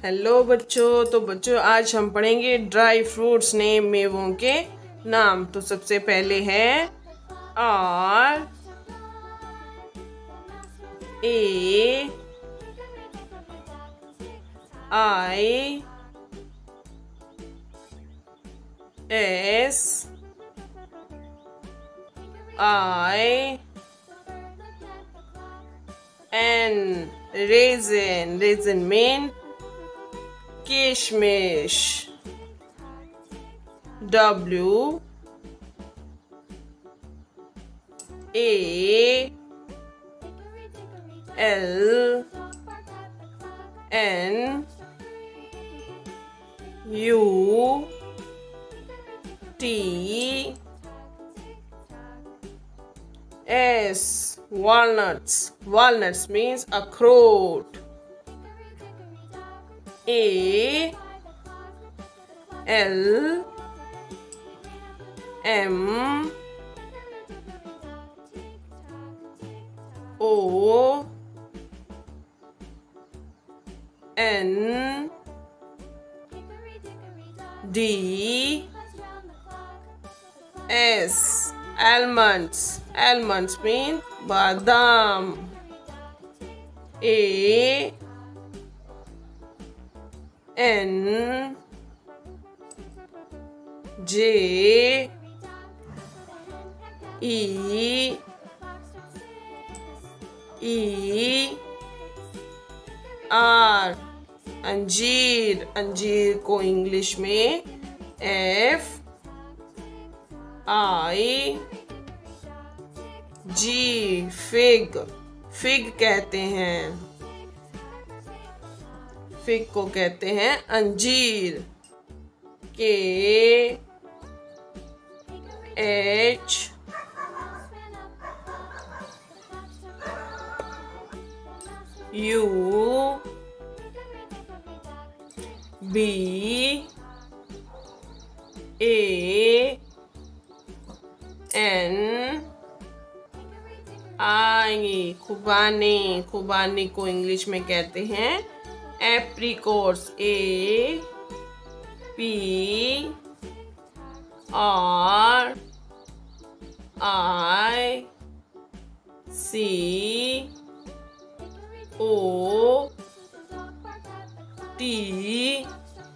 Hello बच्चों। तो बच्चों आज हम पढ़ेंगे ड्राई फ्रूट्स नेम, मेवों के नाम। तो सबसे पहले है R A I S I N raisin. Raisin mean kishmish. W A L N U T S. Walnuts. Walnuts means akhroot. A L M O N D S. Almonds. Almonds mean badam. A N J E R. अंजीर. अंजीर को English में F I G. Fig. Fig कहते हैं. Fig को कहते हैं अंजीर. K H U B A N I. खुबानी. खुबानी को इंग्लिश में कहते हैं apricots. A P R I C O T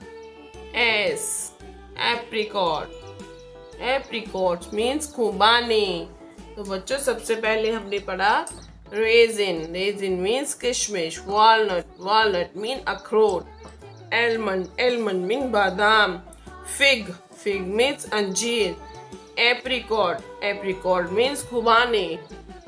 S. apricot. apricot means खुबानी. तो बच्चों सबसे पहले हमने पढ़ा raisin. raisin means किशमिश. walnut. walnut mean अखरोट. almond. almond mean बादाम. fig. fig means अंजीर. apricot. apricot means खुबानी.